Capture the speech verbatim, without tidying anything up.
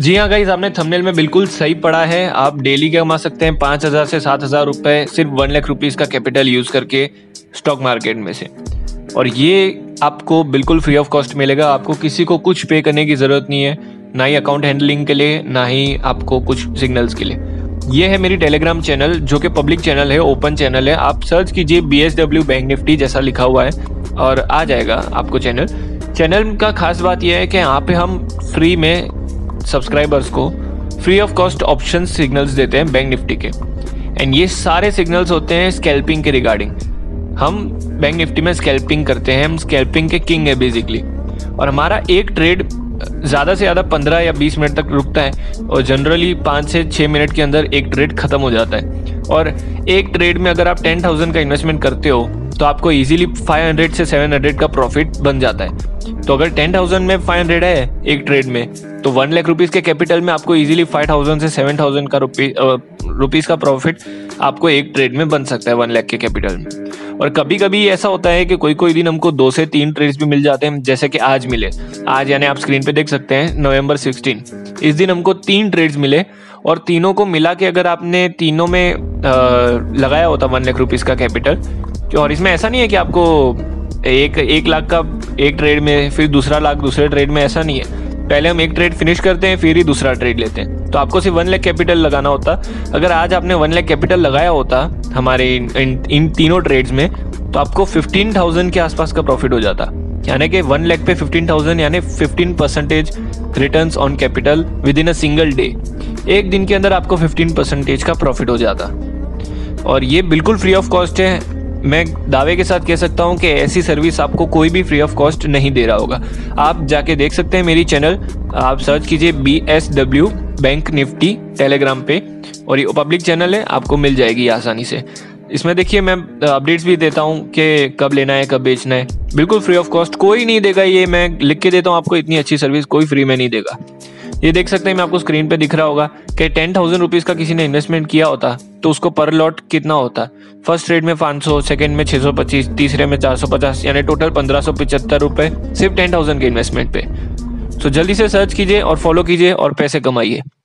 जी हाँ गाइस, आपने थंबनेल में बिल्कुल सही पढ़ा है। आप डेली कमा सकते हैं पाँच हज़ार से सात हज़ार रुपए सिर्फ वन लाख रुपीज़ का कैपिटल यूज़ करके स्टॉक मार्केट में से। और ये आपको बिल्कुल फ्री ऑफ कॉस्ट मिलेगा। आपको किसी को कुछ पे करने की ज़रूरत नहीं है, ना ही अकाउंट हैंडलिंग के लिए, ना ही आपको कुछ सिग्नल्स के लिए। ये है मेरी टेलीग्राम चैनल, जो कि पब्लिक चैनल है, ओपन चैनल है। आप सर्च कीजिए B S W bank Nifty जैसा लिखा हुआ है और आ जाएगा आपको चैनल। चैनल का खास बात यह है कि यहाँ पे हम फ्री में सब्सक्राइबर्स को free of cost option signals देते हैं बैंक निफ्टी के। एंड ये सारे सिग्नल्स होते हैं स्कैल्पिंग के रिगार्डिंग। हम बैंक निफ्टी में स्कैल्पिंग करते हैं, हम स्कैल्पिंग के किंग है बेसिकली। और हमारा एक ट्रेड ज़्यादा से ज़्यादा पंद्रह या बीस मिनट तक रुकता है और जनरली पाँच से छः मिनट के अंदर एक ट्रेड ख़त्म हो जाता है। और एक ट्रेड में अगर आप टेन थाउजेंड का इन्वेस्टमेंट करते हो तो आपको इजीली फाइव हंड्रेड से सेवन हंड्रेड का प्रॉफिट बन जाता है। तो अगर टेन थाउजेंड में फाइव हंड्रेड है एक ट्रेड में, तो वन लाख रुपीज़ के कैपिटल में आपको इजीली फाइव थाउजेंड से सेवन थाउजेंड का रुपीज़ का प्रॉफिट आपको एक ट्रेड में बन सकता है वन लाख के कैपिटल में। और कभी कभी ऐसा होता है कि कोई कोई दिन हमको दो से तीन ट्रेड्स भी मिल जाते हैं, जैसे कि आज मिले। आज यानी आप स्क्रीन पे देख सकते हैं नवंबर सिक्सटीन, इस दिन हमको तीन ट्रेड्स मिले और तीनों को मिला के अगर आपने तीनों में आ, लगाया होता वन लाख रुपीज़ का कैपिटल। और इसमें ऐसा नहीं है कि आपको एक एक लाख का एक ट्रेड में, फिर दूसरा लाख दूसरे ट्रेड में, ऐसा नहीं है। पहले हम एक ट्रेड फिनिश करते हैं, फिर ही दूसरा ट्रेड लेते हैं। तो आपको सिर्फ वन लाख कैपिटल लगाना होता। अगर आज आपने वन लाख कैपिटल लगाया होता हमारे इन, इन, इन तीनों ट्रेड्स में, तो आपको फिफ्टीन थाउजेंड के आसपास का प्रॉफिट हो जाता। यानी कि वन लाख पे फिफ्टीन थाउजेंड यानी fifteen percentage returns on capital within a single day. एक दिन के अंदर आपको फिफ्टीन परसेंटेज का प्रॉफिट हो जाता। और ये बिल्कुल फ्री ऑफ कॉस्ट है। मैं दावे के साथ कह सकता हूं कि ऐसी सर्विस आपको कोई भी फ्री ऑफ कॉस्ट नहीं दे रहा होगा। आप जाके देख सकते हैं मेरी चैनल, आप सर्च कीजिए B S W bank Nifty Telegram पे, और ये पब्लिक चैनल है, आपको मिल जाएगी आसानी से। इसमें देखिए मैं अपडेट्स भी देता हूं कि कब लेना है, कब बेचना है, बिल्कुल फ्री ऑफ कॉस्ट। कोई नहीं देगा, ये मैं लिख के देता हूं आपको, इतनी अच्छी सर्विस कोई फ्री में नहीं देगा। ये देख सकते हैं, मैं आपको स्क्रीन पे दिख रहा होगा कि टेन थाउजेंड रुपीज़ का किसी ने इन्वेस्टमेंट किया होता तो उसको पर लॉट कितना होता। फर्स्ट ट्रेड में पाँच सौ, सेकंड में छः सौ पच्चीस, तीसरे में चार सौ पचास, यानी टोटल पंद्रह सौ पचहत्तर रुपये सिर्फ टेन थाउजेंड के इन्वेस्टमेंट पे। सो जल्दी से सर्च कीजिए और फॉलो कीजिए और पैसे कमाइए।